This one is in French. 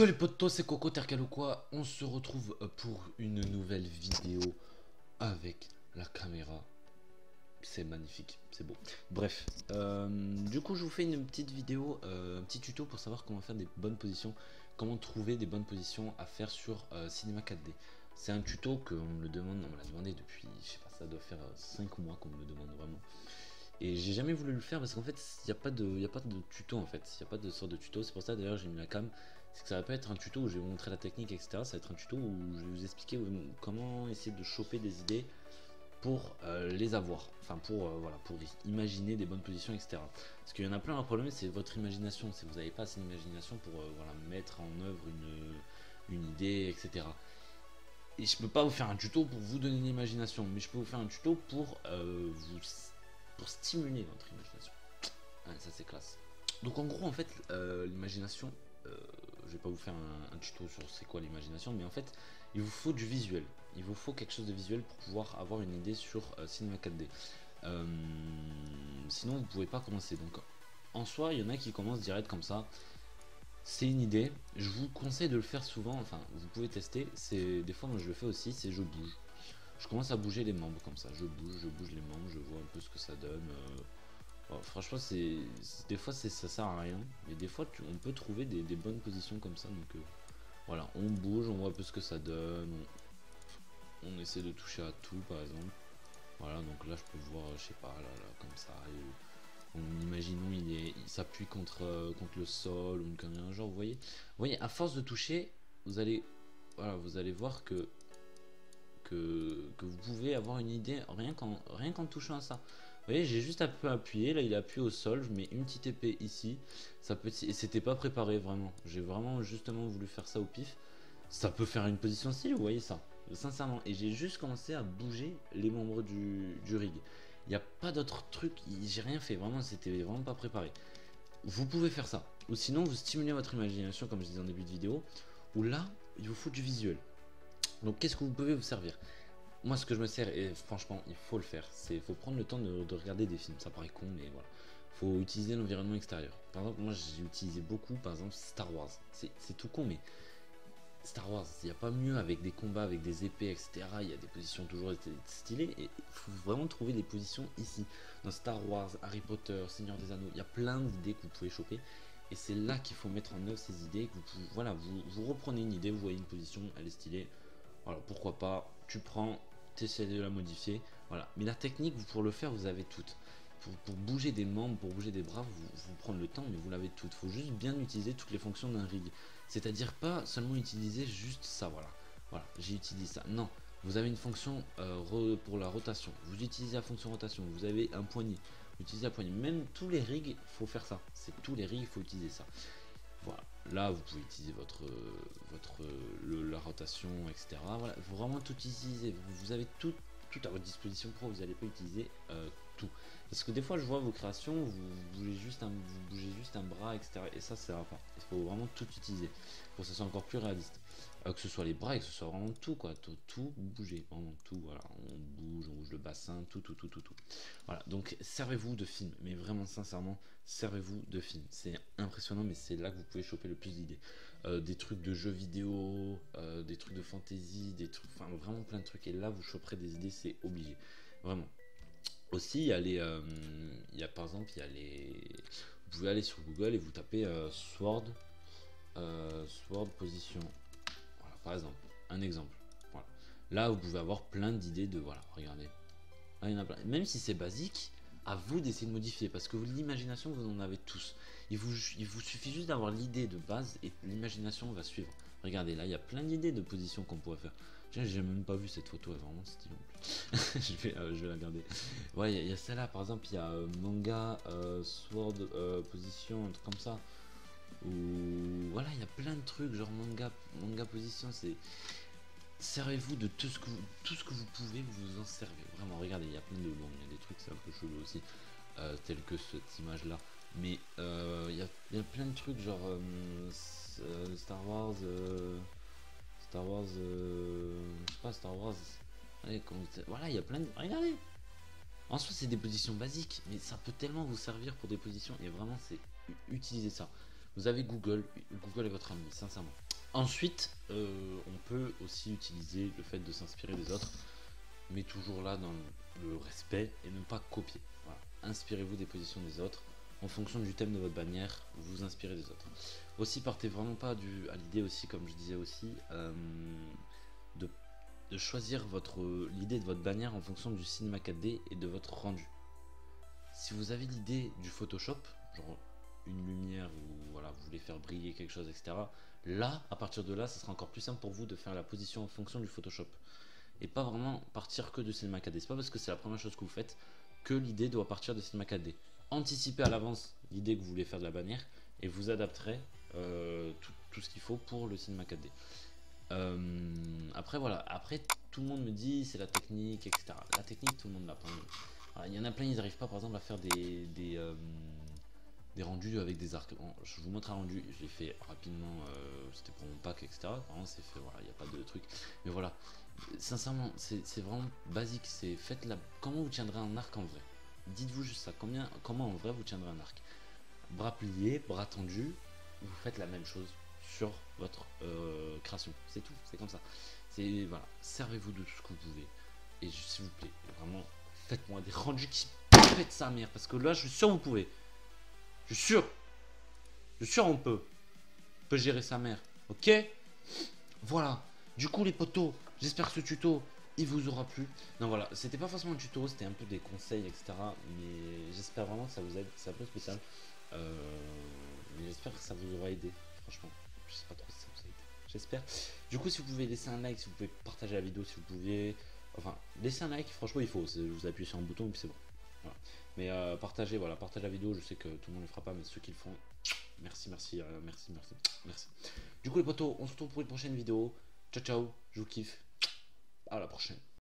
Yo les potos, c'est Coco Tercal ou quoi? On se retrouve pour une nouvelle vidéo avec la caméra. C'est magnifique, c'est beau. Bref, du coup je vous fais une petite vidéo, un petit tuto pour savoir comment faire des bonnes positions, comment trouver des bonnes positions à faire sur Cinema 4D. C'est un tuto qu'on me le demande, on me l'a demandé depuis, je sais pas, ça doit faire 5 mois qu'on me le demande vraiment. Et j'ai jamais voulu le faire parce qu'en fait, il n'y a, y a pas de tuto en fait, il n'y a pas de sorte de tuto. C'est pour ça d'ailleurs j'ai mis la cam. C'est que ça va pas être un tuto où je vais vous montrer la technique, etc. Ça va être un tuto où je vais vous expliquer comment essayer de choper des idées pour les avoir. Enfin, voilà, pour imaginer des bonnes positions, etc. Parce qu'il y en a plein, le problème c'est votre imagination. Si vous n'avez pas assez d'imagination pour voilà, mettre en œuvre une idée, etc. Et je peux pas vous faire un tuto pour vous donner une imagination, mais je peux vous faire un tuto pour stimuler votre imagination. Ouais, ça c'est classe. Donc en gros en fait l'imagination, je vais pas vous faire un tuto sur c'est quoi l'imagination, mais en fait il vous faut du visuel. Il vous faut quelque chose de visuel pour pouvoir avoir une idée sur Cinema 4D. Sinon vous pouvez pas commencer. Donc en soi il y en a qui commencent direct comme ça. C'est une idée, je vous conseille de le faire souvent, enfin vous pouvez tester, c'est des fois moi je le fais aussi, c'est je bouge. Je commence à bouger les membres comme ça, je bouge les membres, je vois un peu ce que ça donne. Franchement des fois ça sert à rien, mais des fois on peut trouver des bonnes positions comme ça, donc voilà, on bouge, on voit un peu ce que ça donne, on essaie de toucher à tout par exemple. Voilà, donc là je peux voir, je sais pas, là comme ça, imaginons il s'appuie contre le sol ou une connerie un genre, vous voyez, à force de toucher, vous allez voir que vous pouvez avoir une idée rien qu'en touchant à ça. Vous voyez, j'ai juste un peu appuyé, là il a appuyé au sol, je mets une petite épée ici, ça peut, et c'était pas préparé vraiment, j'ai vraiment justement voulu faire ça au pif, ça peut faire une position style, vous voyez ça, sincèrement, et j'ai juste commencé à bouger les membres du rig. Il n'y a pas d'autre truc, j'ai rien fait, vraiment c'était vraiment pas préparé. Vous pouvez faire ça, ou sinon vous stimulez votre imagination comme je disais en début de vidéo, où là il vous faut du visuel. Donc qu'est-ce que vous pouvez vous servir? Moi ce que je me sers, et franchement il faut le faire, c'est faut prendre le temps de regarder des films, ça paraît con mais voilà. Faut utiliser l'environnement extérieur. Par exemple moi j'ai utilisé beaucoup par exemple Star Wars, c'est tout con mais Star Wars, il n'y a pas mieux avec des combats, avec des épées, etc. Il y a des positions toujours stylées et il faut vraiment trouver des positions ici. Dans Star Wars, Harry Potter, Seigneur des Anneaux, il y a plein d'idées que vous pouvez choper et c'est là qu'il faut mettre en œuvre ces idées. Que vous pouvez, voilà, vous reprenez une idée, vous voyez une position, elle est stylée. Voilà, pourquoi pas, tu prends, tu essaies de la modifier. Voilà, mais la technique, pour le faire, vous avez toute. Pour bouger des membres, pour bouger des bras, vous prenez le temps, mais vous l'avez toute. Il faut juste bien utiliser toutes les fonctions d'un rig. C'est-à-dire pas seulement utiliser juste ça, voilà, j'ai utilisé ça. Non, vous avez une fonction pour la rotation. Vous utilisez la fonction rotation. Vous avez un poignet. Vous utilisez un poignet. Même tous les rigs, il faut faire ça. C'est tous les rigs, il faut utiliser ça. Voilà. Là, vous pouvez utiliser la rotation, etc. Voilà, il faut vraiment tout utiliser. Vous avez tout à votre disposition. Pourquoi vous n'allez pas utiliser tout? Parce que des fois, je vois vos créations, vous bougez juste un bras, etc. Et ça va pas. Il faut vraiment tout utiliser pour que ce soit encore plus réaliste. Que ce soit les bras et que ce soit vraiment tout, quoi. Tout bouger, vraiment tout. Voilà, on bouge le bassin, tout. Voilà, donc servez-vous de films, mais vraiment sincèrement, servez-vous de films. C'est impressionnant, mais c'est là que vous pouvez choper le plus d'idées. Des trucs de jeux vidéo, des trucs de fantasy, des trucs, enfin vraiment plein de trucs. Et là, vous choperez des idées, c'est obligé, vraiment. Aussi, il y a par exemple, vous pouvez aller sur Google et vous tapez sword position. Voilà, par exemple, un exemple. Voilà. Là, vous pouvez avoir plein d'idées de, voilà, regardez. Là, il y en a plein. Même si c'est basique, à vous d'essayer de modifier parce que l'imagination, vous en avez tous. Il vous suffit juste d'avoir l'idée de base et l'imagination va suivre. Regardez, là, il y a plein d'idées de positions qu'on pourrait faire. Tiens, j'ai même pas vu cette photo, elle est vraiment stylée en plus. Je vais la garder. Ouais, il y a celle-là, par exemple, il y a manga, sword, position, un truc comme ça. Ou voilà, il y a plein de trucs, genre manga position, c'est. Servez-vous de tout ce que vous pouvez, vous en servez. Vraiment, regardez, il y a plein de. Bon, il y a des trucs, c'est un peu chelou aussi, tels que cette image-là. Mais il y a plein de trucs, genre Star Wars. Je sais pas, Star Wars. Allez, voilà, il y a plein de. Regardez! En soi, c'est des positions basiques, mais ça peut tellement vous servir pour des positions, et vraiment, c'est utiliser ça. Vous avez Google. Google est votre ami, sincèrement. Ensuite, on peut aussi utiliser le fait de s'inspirer des autres, mais toujours là dans le respect et ne pas copier. Voilà. Inspirez-vous des positions des autres. En fonction du thème de votre bannière, vous inspirez des autres. Aussi, partez vraiment pas à l'idée aussi, comme je disais aussi, de choisir l'idée de votre bannière en fonction du cinéma 4D et de votre rendu. Si vous avez l'idée du Photoshop, genre une lumière ou voilà, vous voulez faire briller quelque chose, etc. Là, à partir de là, ça sera encore plus simple pour vous de faire la position en fonction du Photoshop. Et pas vraiment partir que de cinéma 4D. C'est pas parce que c'est la première chose que vous faites que l'idée doit partir de cinéma 4D. Anticipez à l'avance l'idée que vous voulez faire de la bannière et vous adapterez tout ce qu'il faut pour le cinéma 4D. Après voilà, après tout le monde me dit c'est la technique, etc. La technique, tout le monde l'a pas. Voilà, il y en a plein, ils n'arrivent pas par exemple à faire des rendus avec des arcs. Bon, je vous montre un rendu, je l'ai fait rapidement, c'était pour mon pack, etc. Vraiment c'est fait, voilà, il n'y a pas de truc. Mais voilà, sincèrement, c'est vraiment basique, c'est comment vous tiendrez un arc en vrai. Dites-vous juste ça, comment en vrai vous tiendrez un arc. Bras pliés, bras tendus, vous faites la même chose sur votre création. C'est tout, c'est comme ça. Voilà, servez-vous de tout ce que vous pouvez. Et s'il vous plaît, vraiment, faites-moi des rendus qui pètent sa mère. Parce que là, je suis sûr vous pouvez. Je suis sûr. Je suis sûr on peut. On peut gérer sa mère. Ok? Voilà. Du coup, les potos, j'espère que ce tuto, il vous aura plu. Non, voilà, c'était pas forcément un tuto, c'était un peu des conseils, etc. Mais j'espère vraiment que ça vous aide. C'est un peu spécial. Mais j'espère que ça vous aura aidé. Franchement, je sais pas trop si ça vous a aidé. J'espère. Du coup, si vous pouvez laisser un like, si vous pouvez partager la vidéo, si vous pouvez. Enfin, laisser un like, franchement, il faut. Vous appuyez sur un bouton et puis c'est bon. Voilà. Mais partagez, voilà, partagez la vidéo. Je sais que tout le monde ne le fera pas, mais ceux qui le font, merci, merci, merci, merci, merci. Du coup, les potos, on se retrouve pour une prochaine vidéo. Ciao, ciao, je vous kiffe. À la prochaine.